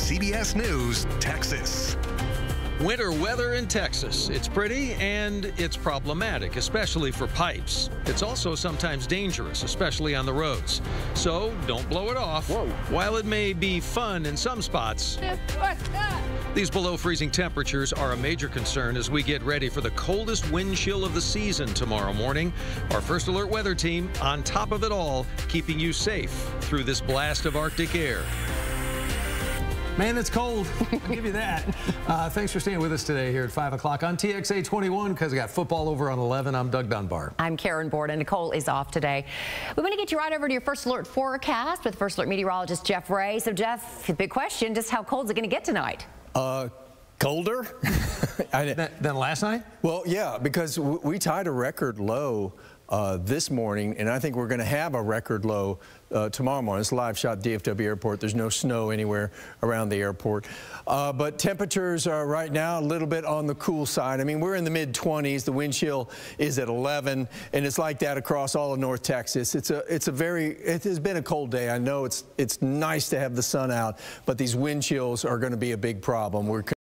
CBS News Texas. Winter weather in Texas. It's pretty and it's problematic, especially for pipes. It's also sometimes dangerous, especially on the roads. So don't blow it off. Whoa. While it may be fun in some spots, these below freezing temperatures are a major concern as we get ready for the coldest wind chill of the season tomorrow morning. Our First Alert weather team on top of it all, keeping you safe through this blast of Arctic air. Man, it's cold. I'll give you that. Thanks for staying with us today here at 5 o'clock on TXA 21 because we got football over on 11. I'm Doug Dunbar. I'm Karen Borden. Nicole is off today. We want to get you right over to your First Alert forecast with First Alert meteorologist Jeff Ray. So, Jeff, the big question, just how cold is it going to get tonight? Colder than last night? Well, yeah, because we tied a record low this morning, and I think we're going to have a record low tomorrow morning. It's a live shot at DFW Airport. There's no snow anywhere around the airport. But temperatures are right now a little bit on the cool side. I mean, we're in the mid-20s. The wind chill is at 11, and it's like that across all of North Texas. It has been a cold day. I know it's nice to have the sun out, but these wind chills are going to be a big problem. We're